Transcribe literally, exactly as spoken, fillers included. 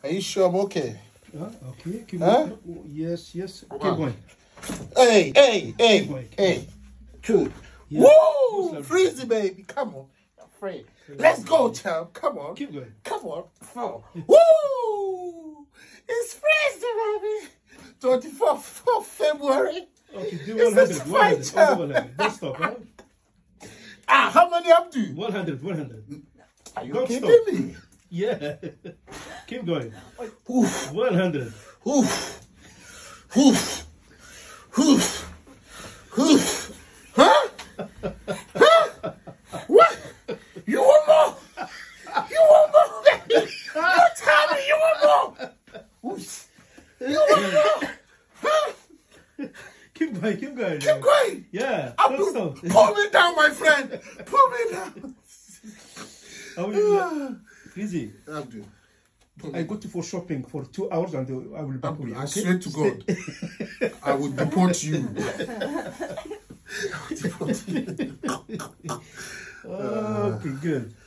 Are you sure I'm okay? Uh, okay, keep huh? going. Yes, yes. Keep wow. going. Hey, hey, hey, going. hey. Two. Yeah. Woo! Freezy, baby. Come on. I'm afraid. Let's go, champ. Come on. Keep going. Come on. Four. Woo! It's Freezy, baby. twenty-fourth of February. Okay, do one hundred. one hundred. Oh, one hundred. Don't stop, huh? Ah, how many I'm doing? one hundred. one hundred. Are you Don't kidding stop. me? Yeah. Keep going. Oof. one hundred. Oof. Oof. Oof. Oof. Huh? Huh? What? You want more? You want more? You tell me you want more. Oof. You want more? Huh? Keep going, keep going. Keep going. Yeah. Abdul, Don't stop. pull me down, my friend. Pull me down. Are we, Freezy, Abdul. I go to for shopping for two hours and I will be back. Abdul, I okay? swear to God, I will deport you. I will deport you. Okay, good.